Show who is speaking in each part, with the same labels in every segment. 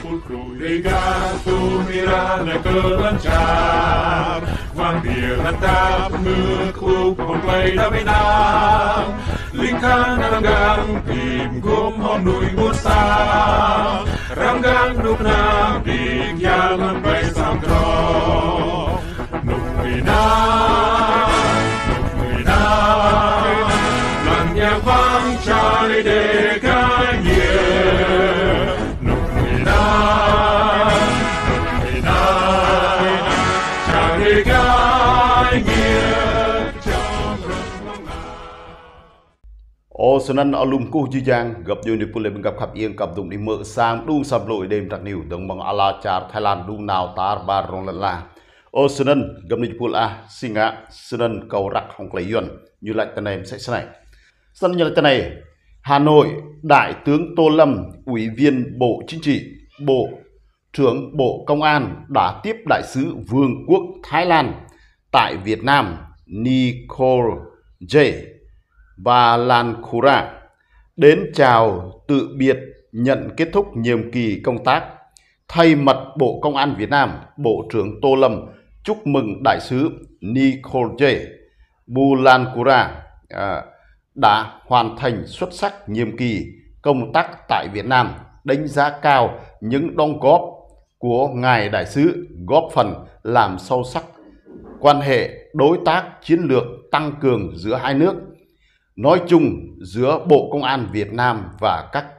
Speaker 1: Pulkruriga tumira kelancar Vampir tetap mekluk play đami nam Lingkang ranggang tim gom hondui bursa Ranggang nuk nam dik yang bay sam dro Nuk mina Lần nhà vang trái để cái nghĩa Nuk mina Trái để cái nghĩa
Speaker 2: Ô sân ăn alum cô dư giang gặp vô nịp lên gặp khắp yên gặp dùng đi mơ sang đung sập lội đêm trạc niu đồng bằng ala char Thái Lan đung nào tar bar rong lần la ô sân ăn gặp nịp pula singa sân ăn cầu rắc hong clay yuan như lại tên này sẽ này sân như lại tên này Hà Nội Đại tướng Tô Lâm Ủy viên Bộ Chính trị Bộ trưởng Bộ Công an đã tiếp đại sứ Vương quốc Thái Lan tại Việt Nam Nicole J và Lan Khura đến chào tự biệt nhận kết thúc nhiệm kỳ công tác. Thay mặt Bộ Công an Việt Nam, Bộ trưởng Tô Lâm chúc mừng đại sứ Nicole J. Bulancura đã hoàn thành xuất sắc nhiệm kỳ công tác tại Việt Nam, đánh giá cao những đóng góp của ngài đại sứ góp phần làm sâu sắc quan hệ đối tác chiến lược tăng cường giữa hai nước, nói chung giữa Bộ Công an Việt Nam và các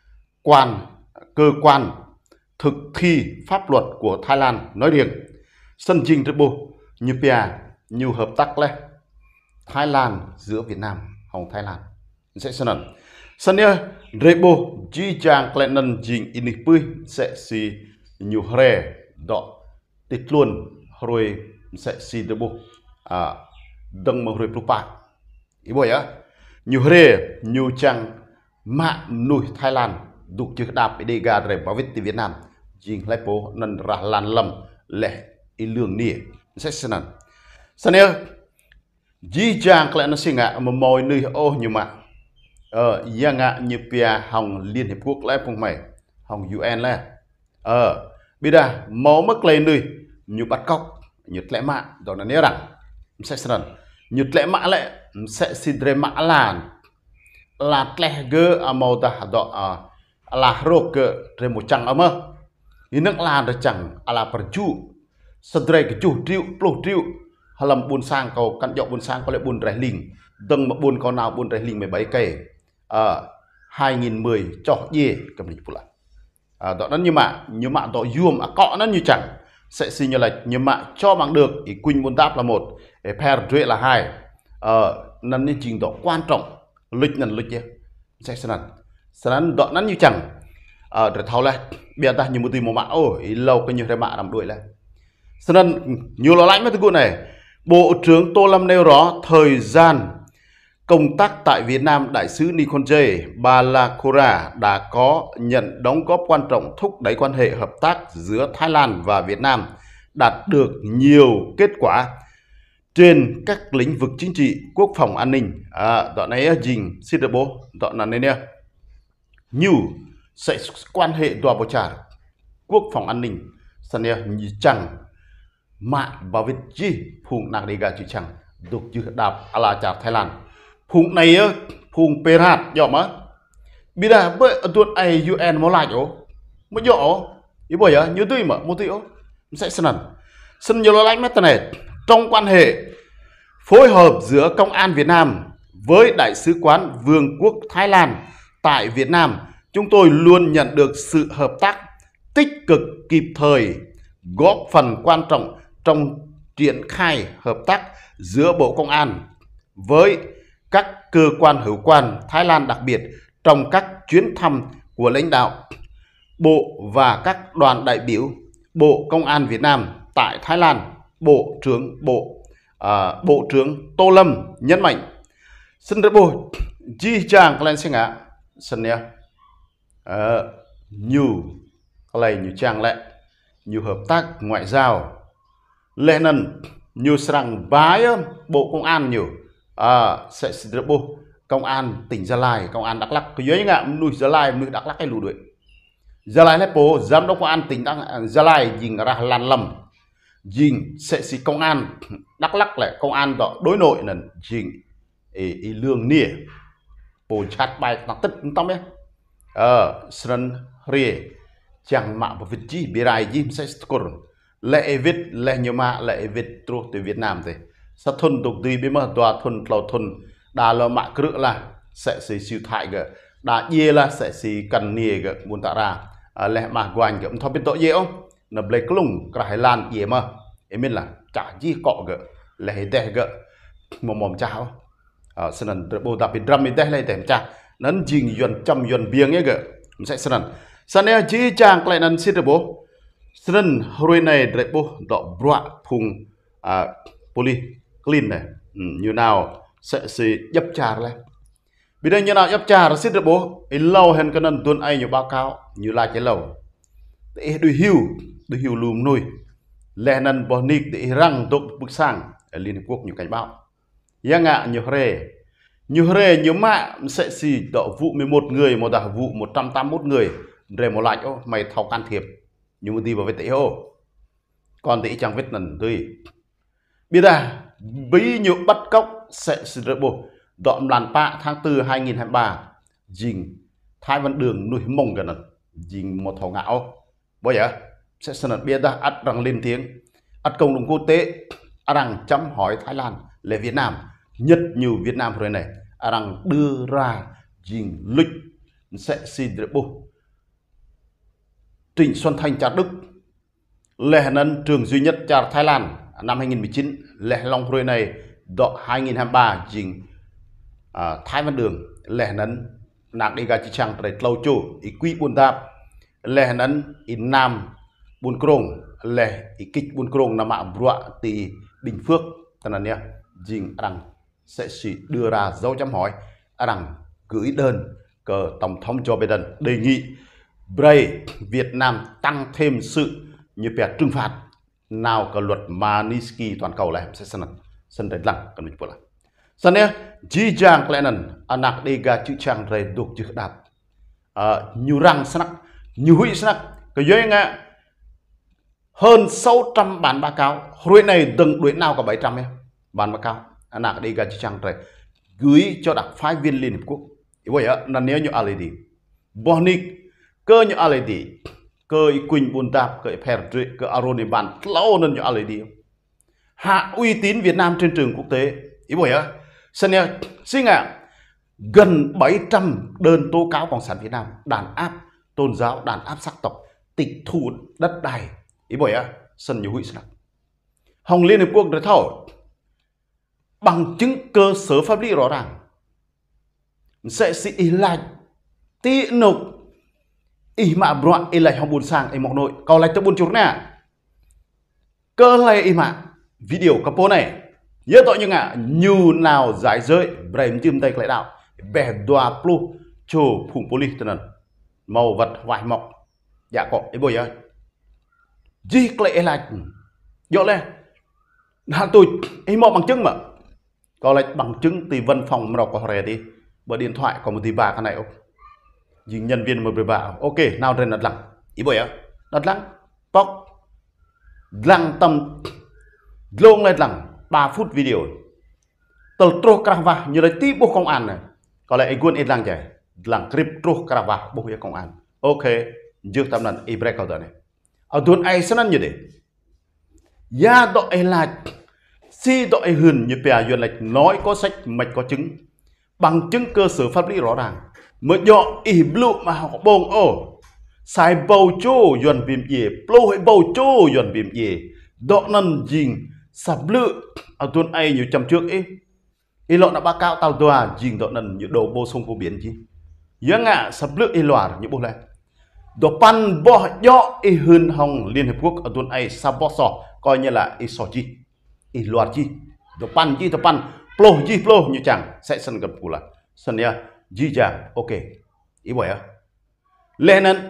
Speaker 2: cơ quan thực thi pháp luật của Thái Lan nói riêng. Sân trình rất bộ như Pia nhiều hợp tác lên Thái Lan giữa Việt Nam hồng Thái Lan sẽ sân ẩn sân nhớ rebo chi chàng klenan jing ini pui sẽ si nhiều hre đọ tít luôn rồi sẽ si rebo đừng mà rồi lupa ý bồi á nhiều hre nhiều chàng mạ nuôi Thái Lan đục chưa đạp đi gà rồi bảo vệ Việt Nam jing lại po năn ra lan lầm lệ ý lương nịa sẽ sân ẩn sân nhớ Ji chàng lại nó sinh ạ mà mồi nơi ô như mà yang ạ như Pia hồng Liên Hiệp Quốc lại phong mày hồng UN lại bây giờ máu mất lên nơi như bắt cóc như lẽ mạ đó là nhớ rằng sẽ sẵn như lẽ mạ lại sẽ xin rê mạ là lẽ gơ màu ta đó là rô cơ rê một chẳng ở mơ như nước là được chẳng là perju sedre cái chủ triệu puluh triệu halam buôn sang cầu căn dọc buôn sang có lẽ buôn rải linh từng mà buôn con nào buôn rải linh 17 cây 2010 cho dê cầm lịch phụ lại đó nó như mà đó yuom cọ nó như chẳng sẽ xin như lệch như mà cho bằng được ý quỳnh buôn táp là một pair duệ là hai nên những trình độ quan trọng lịch nền lịch chứ sẽ sẵn đó nó như chẳng để thao lại bây ta như một tí một mạng ôi lâu cái như thế mạng làm đuổi lại sẵn nhiều lo lạnh với cái này. Bộ trưởng Tô Lâm nêu rõ thời gian công tác tại Việt Nam, đại sứ Nicole J. Balancura đã có nhận đóng góp quan trọng thúc đẩy quan hệ hợp tác giữa Thái Lan và Việt Nam, đạt được nhiều kết quả trên các lĩnh vực chính trị, quốc phòng an ninh. Đoạn này dình xin được bố, đoạn này nè. Như sẽ quan hệ tòa bộ trả quốc phòng an ninh, sẵn nè chẳng mạ bảo vệ chi phùng nạc đi gà chỉ chẳng đục chứ đạp ala chạp Thái Lan phùng này phùng perat dọ mà bây giờ bởi tuột ai UN mà lại chỗ mới dọ ý bởi như tôi mà một tiêu sẽ sân nhiều lo lạnh mất này trong quan hệ phối hợp giữa Công an Việt Nam với Đại sứ quán Vương quốc Thái Lan tại Việt Nam, chúng tôi luôn nhận được sự hợp tác tích cực kịp thời, góp phần quan trọng trong triển khai hợp tác giữa Bộ Công an với các cơ quan hữu quan Thái Lan, đặc biệt trong các chuyến thăm của lãnh đạo Bộ và các đoàn đại biểu Bộ Công an Việt Nam tại Thái Lan. Bộ trưởng Tô Lâm nhấn mạnh xin rất bộ chi chàng lên sinh ạ sân nhé nhiều cái nhiều chàng lại nhiều hợp tác ngoại giao lệ nần nhiều sẵn bái Bộ Công an nhiều sẽ được bộ Công an tỉnh Gia Lai, Công an Đắk Lắk cái dưới ngạm nuôi Gia Lai nuôi Đắk Lắk hay lù đuổi Gia Lai lấy bố giám đốc công an tỉnh Gia Lai dình ra lan lầm dình sẽ xì công an Đắk Lắk lại công an đó đối nội là dình lương nịa bố chát bài nó tất tóm ấy sân rìa chẳng mạ và Việt chi bị rai dìm sẽ skur lệ Việt lệ nhiều mạ lệ Việt trô từ Việt Nam thì sa thôn tục tùy bên mà tòa thôn lầu thôn đà lò mạ cự là sẽ xì siêu thại gỡ đà dê là sẽ xì cần nìa gỡ buồn tạ ra lệ mà quanh gỡ thọ biết tội gì không nập lấy cái lùng cái Thái Lan dễ mà em biết là chả gì cọ gỡ lệ đẻ gỡ mồm cháo sân bồ tát bị drum bị đẻ lại tèm cha nấn dình yuan trăm yuan biếng ấy gỡ sẽ sân này chỉ chàng lại nấn xịt bố sân hồi này để bố đọ bọa phùng poly clean này như nào sẽ xì dấp trà lại bây giờ như nào dấp trà rồi xịt bố lâu hơn cái nấn tuần ai nhiều báo cáo như là cái lâu để đuổi hiu lùm nuôi lẽ nấn bỏ nịch để răng tốt bức sang ở Liên Hợp Quốc nhiều cảnh báo yang ngạ nhiều rề nhiều mạ sẽ xì đọ vụ 11 người một đảo vụ 181 người rề một lại mày thao can thiệp nhưng mà đi vào vết tệ hô còn tệ chẳng vết nần tươi bây giờ bấy nhiêu bắt cóc sẽ xì rỡ bộ đọn làn pạ tháng 4 2023 dình Thái Văn Đường nuôi mông gần dình một thảo ngạo bây giờ sẽ sân bây giờ ắt rằng lên tiếng ắt công đồng quốc tế rằng chấm hỏi Thái Lan là Việt Nam nhất nhiều Việt Nam rồi này rằng đưa ra dình lịch sẽ xin được bộ Trịnh Xuân Thanh Trà Đức lệ nân trường duy nhất Trà Thái Lan năm 2019 lệ long rồi này độ 2023 dình Thái Văn Đường lệ nân nạc đi gà chỉ chẳng để lâu chủ ý quý buôn đạp lệ nân ý nam buôn krong lệ ý kích buôn krong nằm mạ vua tì Bình Phước tên là nè dình rằng sẽ chỉ đưa ra dấu chấm hỏi rằng gửi đơn cờ tổng thống Joe Biden đề nghị Việt Nam tăng thêm sự như vẻ trừng phạt nào cờ luật Magnitsky toàn cầu lại sẽ sân đánh lặng cần mình lại sân nè chỉ chàng lại nần anak dega chữ chàng rầy đục chữ đạp nhiều răng snack nhiều hủy snack cái dưới nghe hơn 600 bản báo cáo hồi này từng đuổi nào có 700 em bản báo cáo anak dega chữ chàng rầy gửi cho đặc phái viên Liên Hợp Quốc vậy á là nếu như LED Bonic cơ như LED cơ Quỳnh Buôn Đạp cơ Perry cơ Aroni Ban lâu nên như LED hạ uy tín Việt Nam trên trường quốc tế ý vậy á xin nghe xin ạ gần 700 đơn tố cáo cộng sản Việt Nam đàn áp tôn giáo đàn áp sắc tộc tịch thu đất đai ý vậy á sân nhiều hủy sẵn Hồng Liên Hợp Quốc để thảo bằng chứng cơ sở pháp lý rõ ràng sẽ sĩ lại tí nục ý mạ broạn ý lại hồng buồn sang ý mọc nội còn lại cho buồn chút nè cơ lại ý mạ video capo này nhớ tội như ngạ như nào giải giới brem chim tay lại đạo bè đoà plu chô phùng poli tên là màu vật vải mọc dạ có ý bồi ơi gì lại là dỗ lên là tôi ý mọc bằng chứng mà còn lại bằng chứng thì văn phòng mà đọc có rè đi bởi điện thoại có một tí bà cái này không nhưng nhân viên một bà ok nào trên đặt lặng ý bởi đặt lặng bóc lặng tầm lông lên lặng 3 phút video tờ trô crava như là tí bố công an này có lại quân ít lặng chạy lặng clip trô crava bố hiệu công an ok trước tầm lần ý break này ở tuần ai sẽ như thế ya đội là si đội hườn như bè duyên lệch nói có sách mạch có chứng bằng chứng cơ sở pháp lý rõ ràng mới dọ ý blue mà họ bông ô sai bầu chô duyên bìm dì plô hệ bầu chô duyên bìm dì đọ nần dình sạp lự ở tuần ai như chăm trước ấy ý lộ đã báo cáo tàu tòa dình đọ nần như đồ bô sông phổ biến chứ nhớ ngạ sạp lự ý loà như bố này đọ pan bỏ dọ ý hươn hồng Liên Hợp Quốc ở tuần ai sạp bó sọ coi như là ý sọ chi ý loạt chi đọ pan chi đọ pan plô như chẳng sẽ sân gặp phụ là sân nha dì chàng ok ý bởi lên nên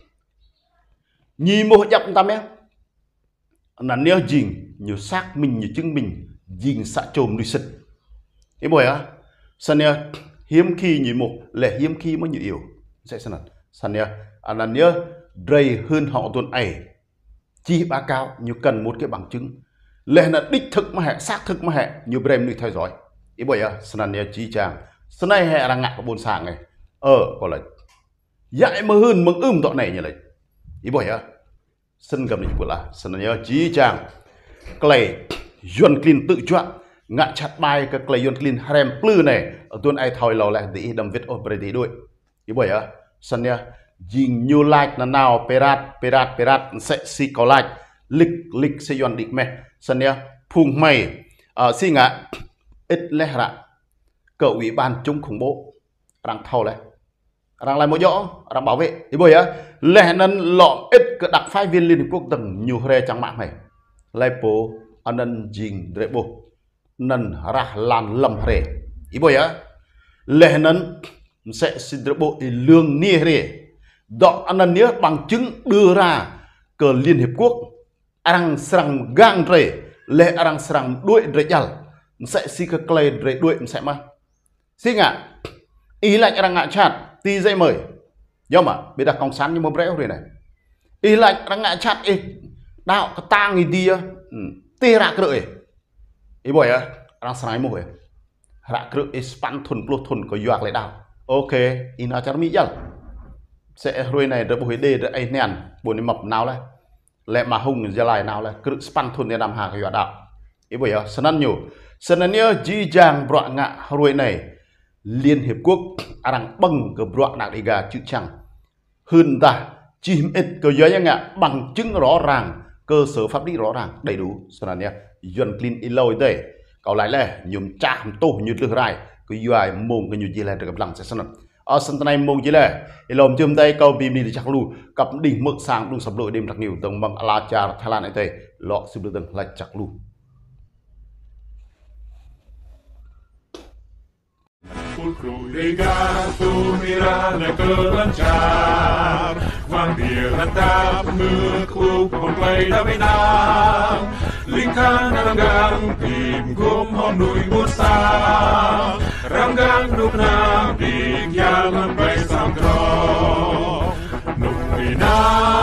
Speaker 2: nhìn một dập ta mẹ là nếu dình nhiều xác mình như chứng mình dình xạ trồm đi sực ý bởi sân nha hiếm khi như một lệ hiếm khi mới như yêu sẽ sân nha là nếu đầy hơn họ tuần ấy chi báo cáo như cần một cái bằng chứng lẽ là đích thực mà hệ xác thực mà hệ như brem đi theo dõi ý bởi sân này chi chàng sân này hệ đang ngại có bốn sàng này có là dạy mà hơn mừng tọ này như này ý bởi sân cầm này của là sân này chi chàng clay John Clean tự chọn ngạ chặt bài cái clay John Clean harem plư này ở tuần ai thòi lò lại tí đâm viết operaty đuôi ý bởi sân này dinh như like là nào perat sẽ si có like lịch sẽ dọn định mẹ sân này phùng mày si ngạ ít lẽ ra cậu ủy ban chống khủng bố đang thâu này đang lại một chỗ đang bảo vệ ý bởi lẽ nên lọ ít cái đặc phái viên Liên Hợp Quốc tầng nhiều hề chẳng mạng này lại bố anh dinh rễ bố nên ra lan lầm hề ý bởi lẽ nên sẽ xin rễ bố lương nia hề đó anh nhớ bằng chứng đưa ra cờ Liên Hiệp Quốc đang sang gang rễ lệ đang sang đuổi rễ chal sẽ si cái clay rễ đuổi sẽ mà xin ạ ý lạnh đang ngạ chặt ti dây mời do mà bây giờ công sản như một réo rồi này ý lạnh đang ngạ chặt ý đạo cái tang gì đi ti ra cái ý bởi đang sáng mồi ra cái span thuần plus thuần có doạc lại đạo ok in ở trong mỹ chal sẽ rồi này được buổi đề được ai nén buổi mập nào đây lẹ mà hùng giờ lại nào đây cứ span thuần để làm hàng cái đạo ý bởi sân nhiều sân nhớ chi chàng bọa ngạ rồi này Liên Hiệp Quốc đang bằng cái bọa nạc đi gà chữ chẳng hơn ta chìm ít cơ giới ngạ bằng chứng rõ ràng cơ sở pháp lý rõ ràng đầy đủ sân nhớ John Clean ilôi đây cậu lại là nhung chạm tổ như lừa rai cứ dài mông cái như gì là được gặp lăng sẽ sân ở sân này mông chỉ là lồng chôm tay câu bìm đi chắc lu cặp đỉnh mực sang đúng sập đội đêm đặc nhiều tầng bằng Alacha Thái Lan này tây lọ xịt tầng lại chắc lu
Speaker 1: Lingkang ranggang tim gom honui musa ranggang nukna big yang bay sang tro nukina